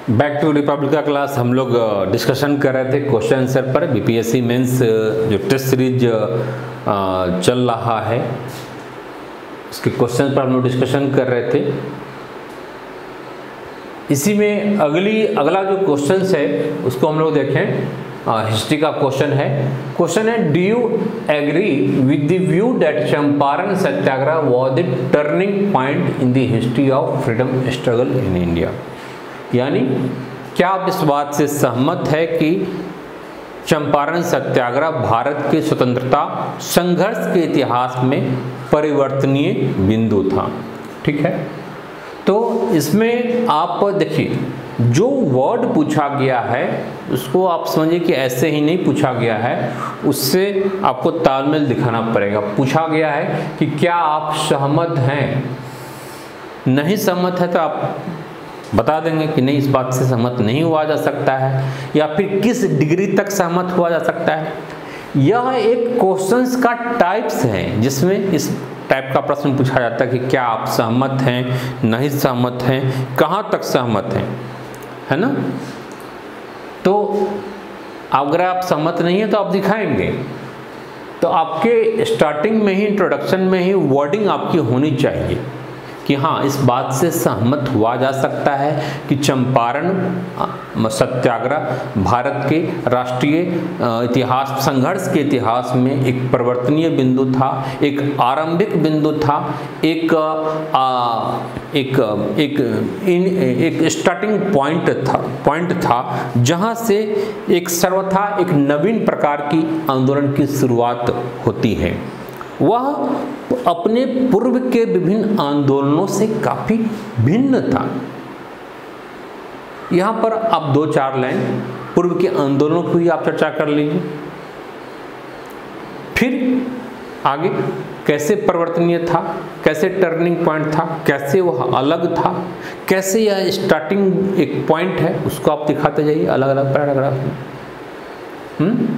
Back to Republica class. हम लोग discussion कर रहे थे क्वेश्चन आंसर पर। बीपीएससी मेंस जो टेस्ट सीरीज चल रहा है उसके क्वेश्चन पर हम लोग डिस्कशन कर रहे थे। इसी में अगला जो क्वेश्चन है उसको हम लोग देखें। हिस्ट्री का क्वेश्चन है do you agree with the view that Champaran Satyagraha was the turning point in the history of freedom struggle in India. यानी क्या आप इस बात से सहमत है कि चंपारण सत्याग्रह भारत के स्वतंत्रता संघर्ष के इतिहास में परिवर्तनीय बिंदु था। ठीक है, तो इसमें आप देखिए जो वर्ड पूछा गया है उसको आप समझिए कि ऐसे ही नहीं पूछा गया है, उससे आपको तालमेल दिखाना पड़ेगा। पूछा गया है कि क्या आप सहमत हैं, नहीं सहमत है तो आप बता देंगे कि नहीं, इस बात से सहमत नहीं हुआ जा सकता है, या फिर किस डिग्री तक सहमत हुआ जा सकता है। यह एक क्वेश्चंस का टाइप्स है जिसमें इस टाइप का प्रश्न पूछा जाता है कि क्या आप सहमत हैं, नहीं सहमत हैं, कहाँ तक सहमत हैं, है ना। तो अगर आप सहमत नहीं है तो आप दिखाएंगे, तो आपके स्टार्टिंग में ही इंट्रोडक्शन में ही वर्डिंग आपकी होनी चाहिए कि हाँ, इस बात से सहमत हुआ जा सकता है कि चंपारण सत्याग्रह भारत के राष्ट्रीय इतिहास संघर्ष के इतिहास में एक परिवर्तनीय बिंदु था, एक आरंभिक बिंदु था, एक स्टार्टिंग पॉइंट था जहां से एक सर्वथा एक नवीन प्रकार की आंदोलन की शुरुआत होती है। वह अपने पूर्व के विभिन्न आंदोलनों से काफी भिन्न था। यहां पर आप 2-4 लाइन पूर्व के आंदोलनों की आप चर्चा कर लीजिए, फिर आगे कैसे परिवर्तनीय था, कैसे टर्निंग पॉइंट था, कैसे वह अलग था, कैसे यह स्टार्टिंग एक पॉइंट है, उसको आप दिखाते जाइए अलग अलग पैराग्राफ में।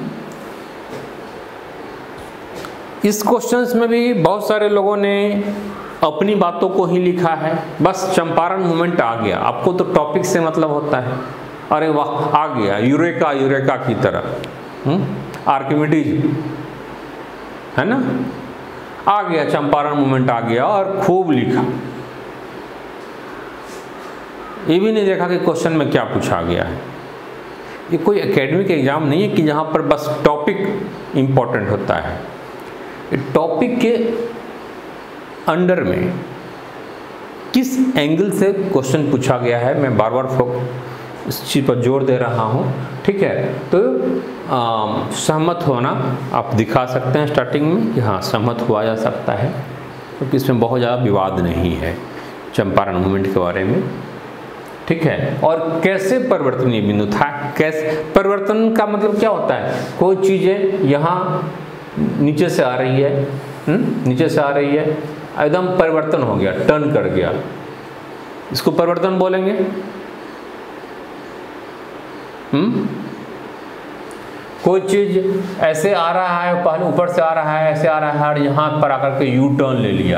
इस क्वेश्चंस में भी बहुत सारे लोगों ने अपनी बातों को ही लिखा है। बस चंपारण मूवमेंट आ गया, आपको तो टॉपिक से मतलब होता है, अरे वाह आ गया, यूरेका की तरह आर्किमिडीज, है ना, आ गया चंपारण मूवमेंट आ गया और खूब लिखा। ये भी नहीं देखा कि क्वेश्चन में क्या पूछा गया है। ये कोई एकेडमिक एग्जाम नहीं है कि जहाँ पर बस टॉपिक इम्पोर्टेंट होता है। टॉपिक के अंडर में किस एंगल से क्वेश्चन पूछा गया है, मैं बार बार इस चीज़ पर जोर दे रहा हूँ। ठीक है, तो सहमत होना आप दिखा सकते हैं स्टार्टिंग में कि हाँ सहमत हुआ जा सकता है, क्योंकि इसमें बहुत ज़्यादा विवाद नहीं है चंपारण मूवमेंट के बारे में। ठीक है, और कैसे परिवर्तनीय बिंदु था, कैसे परिवर्तन का मतलब क्या होता है, कोई चीज़ें यहाँ नीचे से आ रही है, नीचे से आ रही है, एकदम परिवर्तन हो गया, टर्न कर गया, इसको परिवर्तन बोलेंगे। कोई चीज ऐसे आ रहा है, पहले ऊपर से आ रहा है, ऐसे आ रहा है और यहां पर आकर के यू टर्न ले लिया,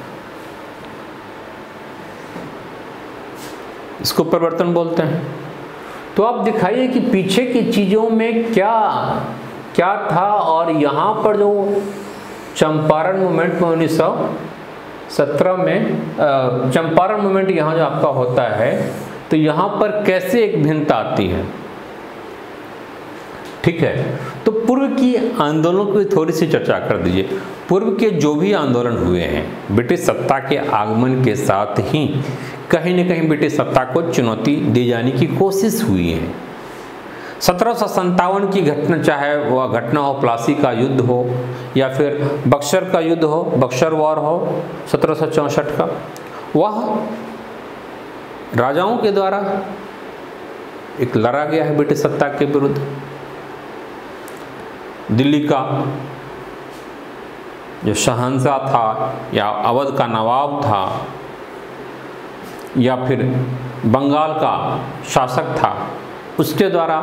इसको परिवर्तन बोलते हैं। तो आप दिखाइए कि पीछे की चीजों में क्या था, और यहाँ पर जो चंपारण मूवमेंट में 1917 में चंपारण मूवमेंट यहाँ जो आपका होता है, तो यहाँ पर कैसे एक भिन्नता आती है। ठीक है, तो पूर्व की आंदोलनों की थोड़ी सी चर्चा कर दीजिए। पूर्व के जो भी आंदोलन हुए हैं, ब्रिटिश सत्ता के आगमन के साथ ही कहीं न कहीं ब्रिटिश सत्ता को चुनौती दी जाने की कोशिश हुई है। 1757 की घटना, चाहे वह घटना हो प्लासी का युद्ध हो या फिर बक्सर का युद्ध हो, बक्सर वॉर हो 1764 का, वह राजाओं के द्वारा एक लड़ा गया है ब्रिटिश सत्ता के विरुद्ध। दिल्ली का जो शहंशाह था या अवध का नवाब था या फिर बंगाल का शासक था, उसके द्वारा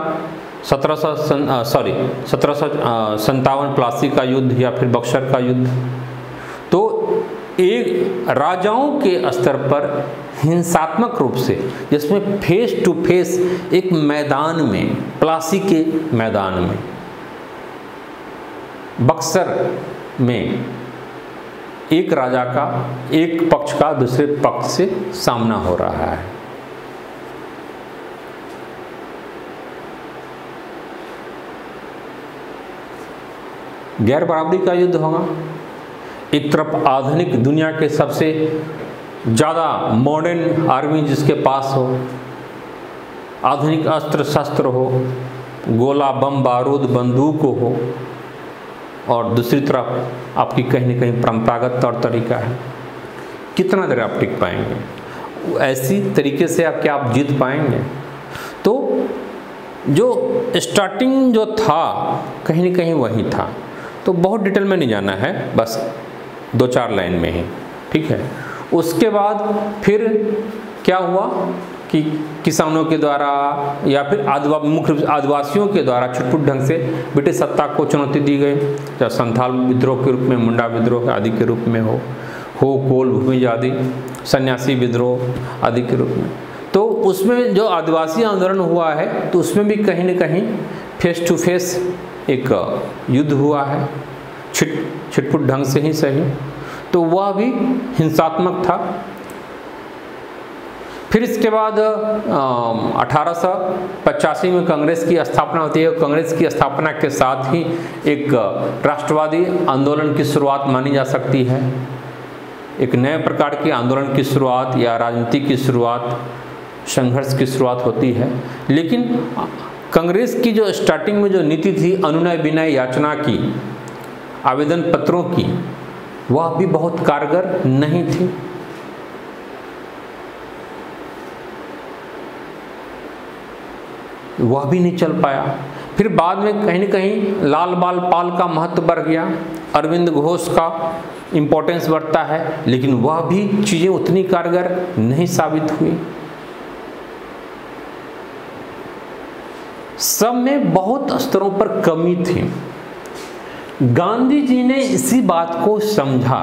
1757 प्लासी का युद्ध या फिर बक्सर का युद्ध, तो एक राजाओं के स्तर पर हिंसात्मक रूप से, जिसमें फेस टू फेस एक मैदान में, प्लासी के मैदान में, बक्सर में एक राजा का एक पक्ष का दूसरे पक्ष से सामना हो रहा है। गैर बराबरी का युद्ध होगा। एक तरफ आधुनिक दुनिया के सबसे ज़्यादा मॉडर्न आर्मी जिसके पास हो, आधुनिक अस्त्र शस्त्र हो, गोला बम बारूद बंदूक हो, और दूसरी तरफ आपकी कहीं न कहीं परंपरागत तौर तरीका है। कितना देर आप टिक पाएंगे? ऐसी तरीके से आप क्या आप जीत पाएंगे? तो जो स्टार्टिंग जो था कहीं न कहीं वही था। तो बहुत डिटेल में नहीं जाना है, बस 2-4 लाइन में ही, ठीक है। उसके बाद फिर क्या हुआ कि किसानों के द्वारा या फिर मुख्य रूप से आदिवासियों के द्वारा छुटपुट ढंग से ब्रिटिश सत्ता को चुनौती दी गई, चाहे संथाल विद्रोह के रूप में, मुंडा विद्रोह आदि के रूप में हो कोल भूमि आदि, सन्यासी विद्रोह आदि के रूप में। तो उसमें जो आदिवासी आंदोलन हुआ है तो उसमें भी कहीं न कहीं फेस टू फेस एक युद्ध हुआ है, छिटपुट ढंग से ही सही, तो वह भी हिंसात्मक था। फिर इसके बाद 1885 में कांग्रेस की स्थापना होती है। कांग्रेस की स्थापना के साथ ही एक राष्ट्रवादी आंदोलन की शुरुआत मानी जा सकती है। एक नए प्रकार के आंदोलन की शुरुआत या राजनीति की शुरुआत, संघर्ष की शुरुआत होती है। लेकिन कांग्रेस की जो स्टार्टिंग में जो नीति थी अनुनय विनय याचना की, आवेदन पत्रों की, वह भी बहुत कारगर नहीं थी। वह भी नहीं चल पाया। फिर बाद में कहीं न कहीं लाल बाल पाल का महत्व बढ़ गया, अरविंद घोष का इम्पोर्टेंस बढ़ता है, लेकिन वह भी चीज़ें उतनी कारगर नहीं साबित हुई। सब में बहुत स्तरों पर कमी थी। गांधी जी ने इसी बात को समझा,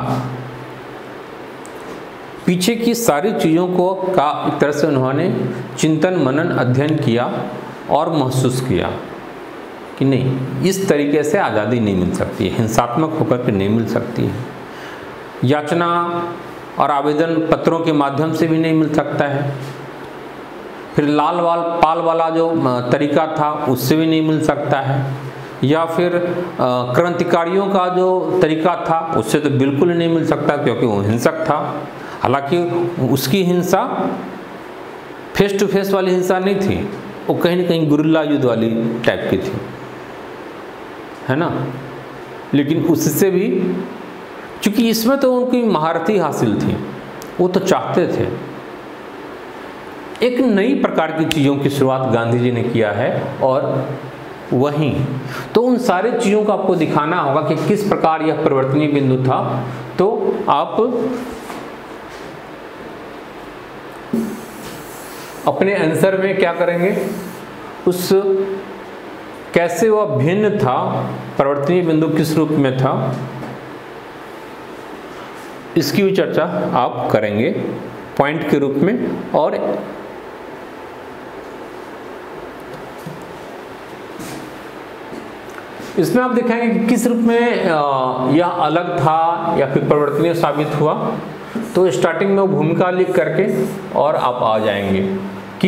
पीछे की सारी चीज़ों को का एक तरह से उन्होंने चिंतन मनन अध्ययन किया और महसूस किया कि नहीं, इस तरीके से आज़ादी नहीं मिल सकती है, हिंसात्मक होकर के नहीं मिल सकती है, याचना और आवेदन पत्रों के माध्यम से भी नहीं मिल सकता है, फिर लाल वाल पाल वाला जो तरीका था उससे भी नहीं मिल सकता है, या फिर क्रांतिकारियों का जो तरीका था उससे तो बिल्कुल नहीं मिल सकता, क्योंकि वो हिंसक था। हालांकि उसकी हिंसा फेस टू फेस वाली हिंसा नहीं थी, वो कहीं न कहीं गुरिल्ला युद्ध वाली टाइप की थी, है ना। लेकिन उससे भी, क्योंकि इसमें तो उनकी महारथी हासिल थी, वो तो चाहते थे एक नई प्रकार की चीज़ों की शुरुआत गांधी जी ने किया है। और वहीं तो उन सारे चीज़ों को आपको दिखाना होगा कि किस प्रकार यह परिवर्तनीय बिंदु था। तो आप अपने आंसर में क्या करेंगे, उस कैसे वह भिन्न था, परिवर्तनीय बिंदु किस रूप में था, इसकी भी चर्चा आप करेंगे पॉइंट के रूप में। और इसमें आप देखेंगे कि किस रूप में यह अलग था या फिर परिवर्तनीय साबित हुआ। तो स्टार्टिंग में वो भूमिका लिख करके और आप आ जाएंगे कि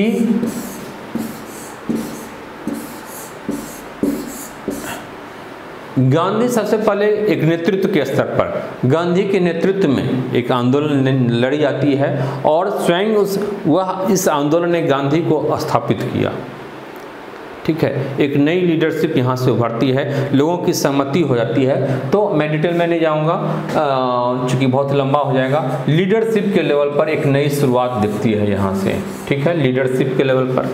गांधी सबसे पहले एक नेतृत्व के स्तर पर, गांधी के नेतृत्व में एक आंदोलन लड़ी जाती है और स्वयं इस आंदोलन ने गांधी को स्थापित किया। ठीक है, एक नई लीडरशिप यहाँ से उभरती है, लोगों की सहमति हो जाती है। तो मैं डिटेल में नहीं जाऊँगा चूँकि बहुत लंबा हो जाएगा। लीडरशिप के लेवल पर एक नई शुरुआत दिखती है यहाँ से, ठीक है, लीडरशिप के लेवल पर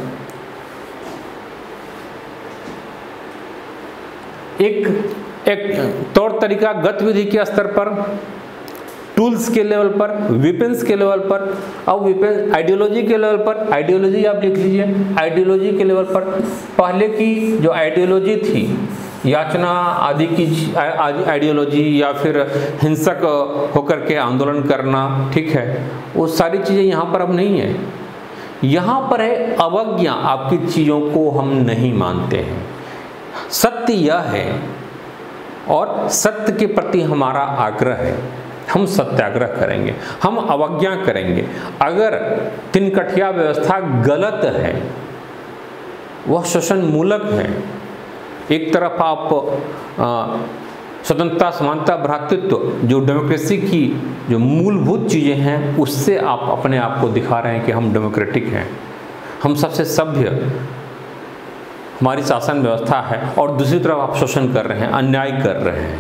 एक तौर तरीका गतिविधि के स्तर पर, टूल्स के लेवल पर, वेपन्स के लेवल पर, अब वेपन आइडियोलॉजी के लेवल पर, आइडियोलॉजी आप लिख लीजिए, आइडियोलॉजी के लेवल पर पहले की जो आइडियोलॉजी थी याचना आदि की आइडियोलॉजी या फिर हिंसक होकर के आंदोलन करना, ठीक है, वो सारी चीज़ें यहाँ पर अब नहीं है। यहाँ पर है अवज्ञा, आपकी चीज़ों को हम नहीं मानते हैं। सत्य यह है और सत्य के प्रति हमारा आग्रह है, हम सत्याग्रह करेंगे, हम अवज्ञा करेंगे। अगर तिनकठिया व्यवस्था गलत है, वह शोषण मूलक है, एक तरफ आप स्वतंत्रता, समानता, भ्रातृत्व, जो डेमोक्रेसी की जो मूलभूत चीज़ें हैं, उससे आप अपने आप को दिखा रहे हैं कि हम डेमोक्रेटिक हैं, हम सबसे सभ्य, हमारी शासन व्यवस्था है, और दूसरी तरफ आप शोषण कर रहे हैं, अन्याय कर रहे हैं।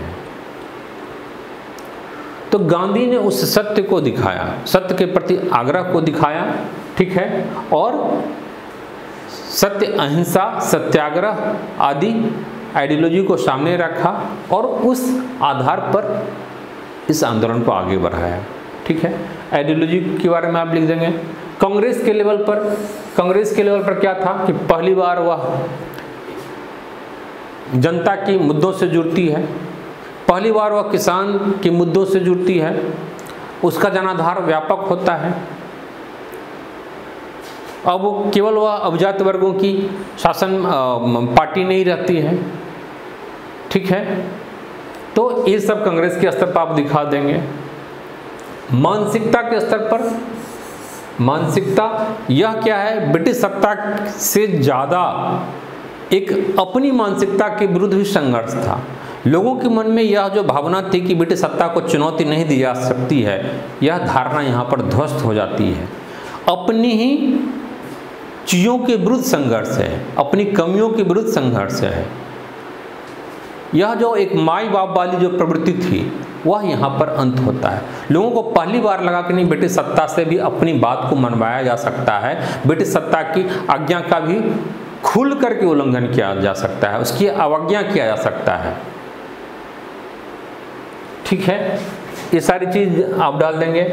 तो गांधी ने उस सत्य को दिखाया, सत्य के प्रति आग्रह को दिखाया, ठीक है, और सत्य, अहिंसा, सत्याग्रह आदि आइडियोलॉजी को सामने रखा और उस आधार पर इस आंदोलन को आगे बढ़ाया, ठीक है। आइडियोलॉजी के बारे में आप लिख देंगे। कांग्रेस के लेवल पर क्या था कि पहली बार वह जनता की मुद्दों से जुड़ती है, पहली बार वह किसान के मुद्दों से जुड़ती है, उसका जनाधार व्यापक होता है। अब केवल वह अभिजात वर्गों की शासन पार्टी नहीं रहती है, ठीक है। तो ये सब कांग्रेस के स्तर पर आप दिखा देंगे। मानसिकता के स्तर पर, मानसिकता यह क्या है, ब्रिटिश सत्ता से ज़्यादा एक अपनी मानसिकता के विरुद्ध भी संघर्ष था। लोगों के मन में यह जो भावना थी कि ब्रिटिश सत्ता को चुनौती नहीं दी जा सकती है, यह धारणा यहाँ पर ध्वस्त हो जाती है। अपनी ही चीज़ों के विरुद्ध संघर्ष है, अपनी कमियों के विरुद्ध संघर्ष है। यह जो एक माई बाप वाली जो प्रवृत्ति थी, वह यहाँ पर अंत होता है। लोगों को पहली बार लगा कि नहीं, ब्रिटिश सत्ता से भी अपनी बात को मनवाया जा सकता है, ब्रिटिश सत्ता की आज्ञा का भी खुल करके उल्लंघन किया जा सकता है, उसकी अवज्ञा किया जा सकता है, ठीक है। ये सारी चीज़ आप डाल देंगे।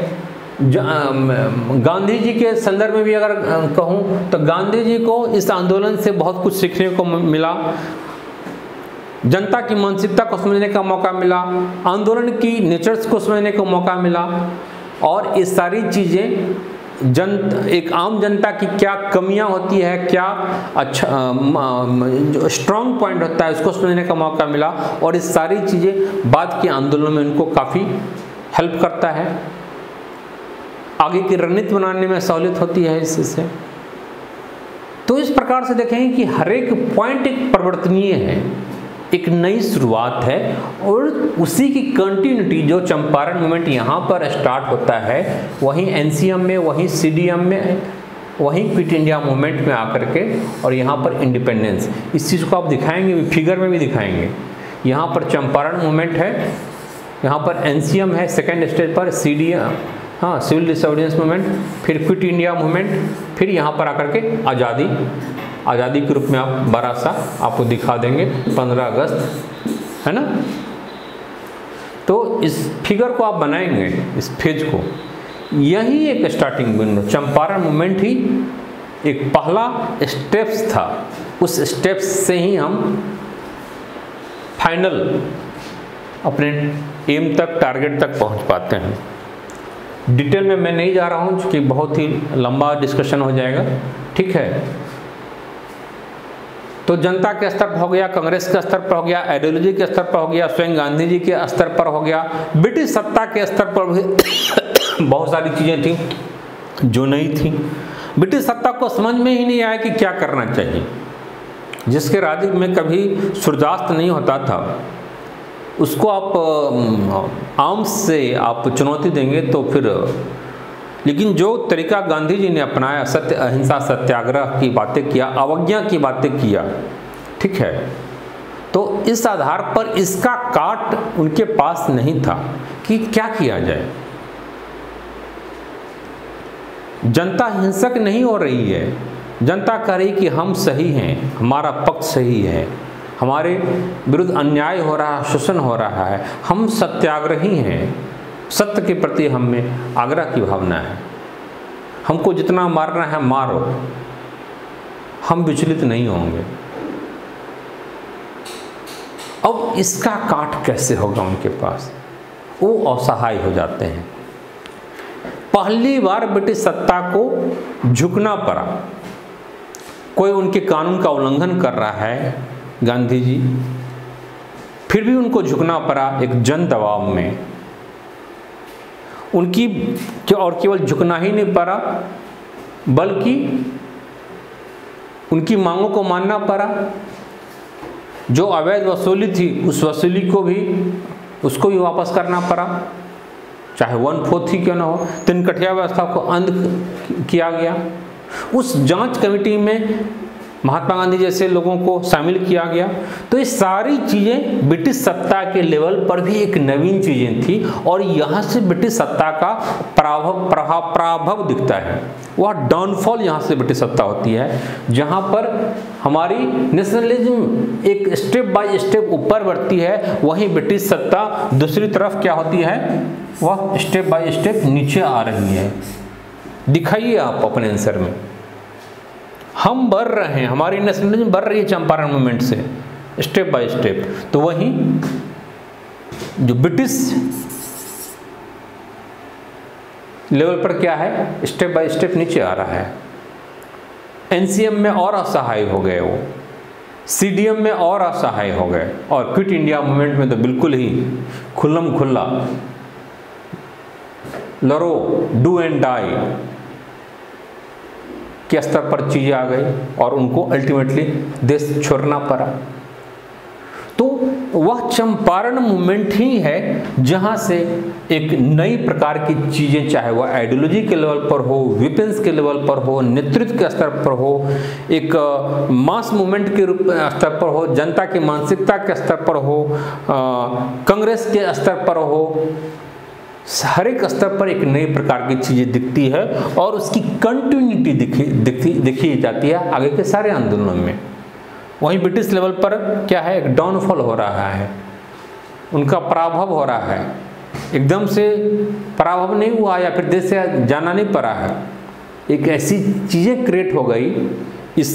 गांधी जी के संदर्भ में भी अगर कहूँ तो गांधी जी को इस आंदोलन से बहुत कुछ सीखने को मिला, जनता की मानसिकता को समझने का मौका मिला, आंदोलन की नेचर्स को समझने का मौका मिला, और ये सारी चीज़ें एक आम जनता की क्या कमियां होती है, क्या अच्छा जो स्ट्रॉन्ग पॉइंट होता है, उसको समझने का मौका मिला। और इस सारी चीज़ें बाद के आंदोलन में उनको काफ़ी हेल्प करता है, आगे की रणनीति बनाने में सहूलियत होती है इससे। तो इस प्रकार से देखेंगे कि हर एक पॉइंट एक परिवर्तनीय है, एक नई शुरुआत है, और उसी की कंटिन्यूटी जो चंपारण मूवमेंट यहाँ पर स्टार्ट होता है, वहीं एनसीएम में, वहीं सीडीएम में, वहीं क्विट इंडिया मूवमेंट में आकर के, और यहाँ पर इंडिपेंडेंस, इस चीज़ को आप दिखाएंगे, फिगर में भी दिखाएंगे। यहाँ पर चंपारण मूवमेंट है, यहाँ पर एनसीएम है सेकेंड स्टेज पर, सीडीएम, हाँ, सिविल डिसोबीडियंस मूवमेंट, फिर क्विट इंडिया मूवमेंट, फिर यहाँ पर आकर के आज़ादी के रूप में आप बड़ा सा आपको दिखा देंगे 15 अगस्त, है ना। तो इस फिगर को आप बनाएंगे, इस फेज को, यही एक स्टार्टिंग बिंदु, चंपारण मूवमेंट ही एक पहला स्टेप्स था। उस स्टेप्स से ही हम फाइनल अपने एम तक, टारगेट तक पहुंच पाते हैं। डिटेल में मैं नहीं जा रहा हूं क्योंकि बहुत ही लंबा डिस्कशन हो जाएगा, ठीक है। तो जनता के स्तर पर हो गया, कांग्रेस के स्तर पर हो गया, आइडियोलॉजी के स्तर पर हो गया, स्वयं गांधी जी के स्तर पर हो गया, ब्रिटिश सत्ता के स्तर पर भी बहुत सारी चीज़ें थी जो नहीं थी। ब्रिटिश सत्ता को समझ में ही नहीं आया कि क्या करना चाहिए। जिसके राज्य में कभी सूर्यास्त नहीं होता था, उसको आप आर्म्स से आप चुनौती देंगे तो फिर, लेकिन जो तरीका गांधी जी ने अपनाया, सत्य, अहिंसा, सत्याग्रह की बातें किया, अवज्ञा की बातें किया, ठीक है, तो इस आधार पर इसका काट उनके पास नहीं था कि क्या किया जाए। जनता हिंसक नहीं हो रही है, जनता कह रही कि हम सही हैं, हमारा पक्ष सही है, हमारे विरुद्ध अन्याय हो रहा है, शोषण हो रहा है, हम सत्याग्रही हैं, सत्य के प्रति हमें आग्रह की भावना है, हमको जितना मारना है मारो, हम विचलित नहीं होंगे। अब इसका काट कैसे होगा उनके पास, वो असहाय हो जाते हैं। पहली बार ब्रिटिश सत्ता को झुकना पड़ा। कोई उनके कानून का उल्लंघन कर रहा है गांधी जी, फिर भी उनको झुकना पड़ा एक जन दबाव में। उनकी और केवल झुकना ही नहीं पड़ा, बल्कि उनकी मांगों को मानना पड़ा। जो अवैध वसूली थी उस वसूली को भी उसको भी वापस करना पड़ा, चाहे 1/4 ही क्यों ना हो। तिनकठिया व्यवस्था को अंत किया गया। उस जांच कमेटी में महात्मा गांधी जैसे लोगों को शामिल किया गया। तो ये सारी चीज़ें ब्रिटिश सत्ता के लेवल पर भी एक नवीन चीज़ें थी, और यहाँ से ब्रिटिश सत्ता का प्रभाव दिखता है। वह डाउनफॉल यहाँ से ब्रिटिश सत्ता होती है, जहाँ पर हमारी नेशनलिज्म एक स्टेप बाय स्टेप ऊपर बढ़ती है, वहीं ब्रिटिश सत्ता दूसरी तरफ क्या होती है, वह स्टेप बाय स्टेप नीचे आ रही है। दिखाइए आप अपने आंसर में। हम बढ़ रहे हैं, हमारी नेशनलिज्म बढ़ रही है चंपारण मूवमेंट से स्टेप बाय स्टेप, तो वहीं जो ब्रिटिश लेवल पर क्या है, स्टेप बाय स्टेप नीचे आ रहा है। एनसीएम में और असहाय हो गए वो, सीडीएम में और असहाय हो गए, और क्विट इंडिया मूवमेंट में तो बिल्कुल ही खुल्लम खुल्ला लड़ो, डू एंड डाई के स्तर पर चीजें आ गई, और उनको अल्टीमेटली देश छोड़ना पड़ा। तो वह चंपारण मूवमेंट ही है जहां से एक नई प्रकार की चीजें, चाहे वह आइडियोलॉजी के लेवल पर हो, वेपन्स के लेवल पर हो, नेतृत्व के स्तर पर हो, एक मास मूवमेंट के रूप स्तर पर हो, जनता की मानसिकता के स्तर पर हो, कांग्रेस के स्तर पर हो, हर एक स्तर पर एक नई प्रकार की चीजें दिखती है, और उसकी कंटिन्यूटी दिखी जाती है आगे के सारे आंदोलनों में। वहीं ब्रिटिश लेवल पर क्या है, एक डाउनफॉल हो रहा है, उनका पराभव हो रहा है। एकदम से पराभव नहीं हुआ या फिर देश से जाना नहीं पड़ा है, एक ऐसी चीजें क्रिएट हो गई इस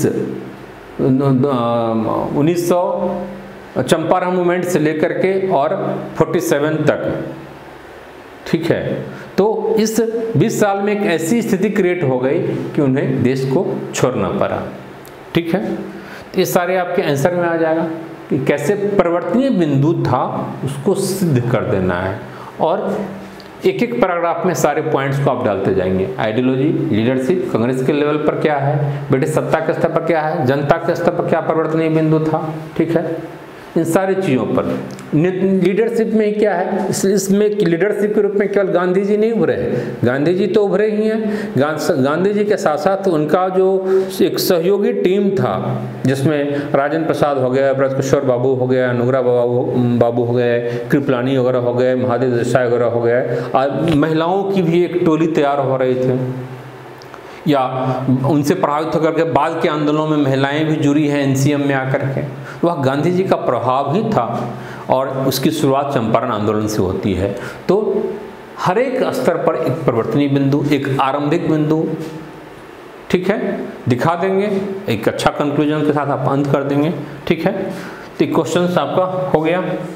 1900 चंपारण मूवमेंट से लेकर के और 47 तक, ठीक है। तो इस 20 साल में एक ऐसी स्थिति क्रिएट हो गई कि उन्हें देश को छोड़ना पड़ा, ठीक है। तो ये सारे आपके आंसर में आ जाएगा कि कैसे परिवर्तनीय बिंदु था उसको सिद्ध कर देना है, और एक एक पैराग्राफ में सारे पॉइंट्स को आप डालते जाएंगे। आइडियोलॉजी, लीडरशिप, कांग्रेस के लेवल पर क्या है, ब्रिटिश सत्ता के स्तर पर क्या है, जनता के स्तर पर क्या परिवर्तनीय बिंदु था, ठीक है। इन सारी चीज़ों पर लीडरशिप में क्या है, इसमें लीडरशिप के रूप में केवल गांधी जी नहीं उभरे हैं, गांधी जी तो उभरे ही हैं। गांधी जी के साथ साथ उनका जो एक सहयोगी टीम था, जिसमें राजेंद्र प्रसाद हो गया, ब्रजकिशोर बाबू हो गया, नुगरा बाबू हो गए, कृपलानी वगैरह हो गए, महादेव देसाई वगैरह हो गए, महिलाओं की भी एक टोली तैयार हो रही थी, या उनसे प्रभावित होकर के बाद के आंदोलनों में महिलाएं भी जुड़ी हैं एनसीएम में आकर के। वह गांधी जी का प्रभाव ही था, और उसकी शुरुआत चंपारण आंदोलन से होती है। तो हर एक स्तर पर एक परिवर्तनीय बिंदु, एक आरंभिक बिंदु, ठीक है, दिखा देंगे। एक अच्छा कंक्लूजन के साथ आप अंत कर देंगे, ठीक है। तो क्वेश्चन आपका हो गया।